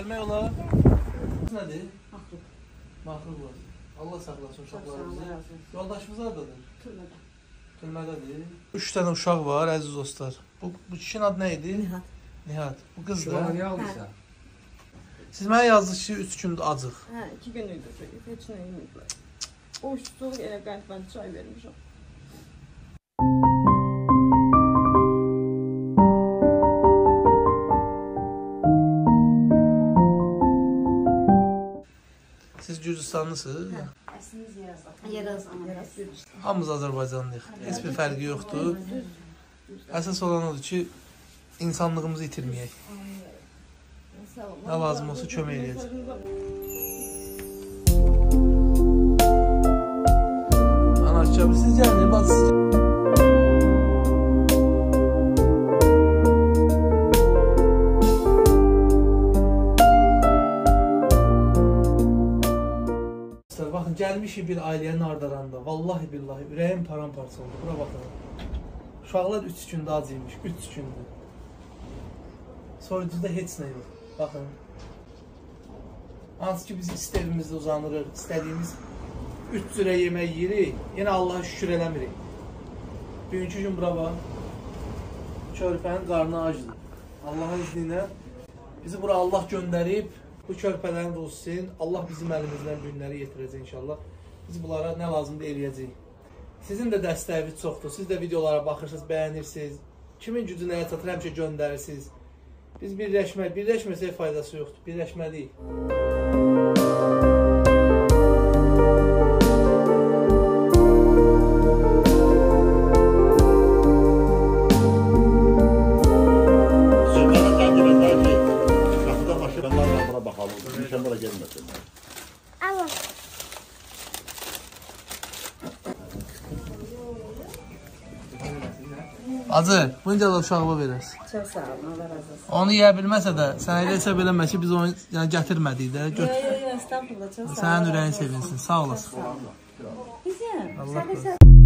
demək olar. Nədir? Maxluq var. Allah saxlasın uşaqlarımızı. Yoldaşımız haradadır? Türmədə. Türmədədir. 3 dənə uşaq var, əziz dostlar. Bu kişinin adı nə idi? Nihat. Nihat. Bu qız da. Şuanı aldıysa. Siz mənə yazdınız ki, 3 gündür acıq. Hə, 2 gün idi. Heç nə yeməyiblər. O soğuk elə qənd mən çay vermişəm. Siz Gürcüstanlısınız? Hə. Əslimiz Yerazan. Hamımız Azərbaycanlıyıq. Heç bir fərqi yoxdur. Əsas olan odur ki, insanlığımızı itirməyək. Nə lazım olsa kömək eləyəcək. Anarşikabı siz gəlin, bacısız gəlin. Baxın, gəlmişik bir ailənin ardaranda. Vallahi billahi, ürəyim paramparça oldu. Bura baxın. Uşaqlar 3 gündə acıymış, 3 gündür. Soyududa heç nə yox. Baxın. Hansı ki biz istədiyimizdə uzanırıq, istədiyimiz 3 cürə yemək yeyirik, yenə Allaha şükür eləmirik. Bugünkü gün bura bax, körpənin qarnı acdır. Allahın izni ilə bizi bura Allah göndərib, bu körpələrin ruzusin, Allah bizim əlimizdən günləri yetirəcək inşallah. Biz bunlara nə lazımdır eləyəcəyik. Sizin də dəstəyiniz çoxdur, siz də videolara baxırsınız, bəyənirsiniz. Kimin gücü nəyə çatır, həmişə göndərirsiniz. Biz birləşməsək faydası yoxdur, birləşməliyik. Acı, bunu da uşağıma verəsən. Çox sağ olun, Allah razı olsun. Onu yeyə bilməsə də, sənə elə hesab eləmə ki, biz onu gətirmədik də. Yox, estağfurullah, çox sağ olun. Sənin ürəyin sevinsin, sağ olasın. Bizim, Allah sağ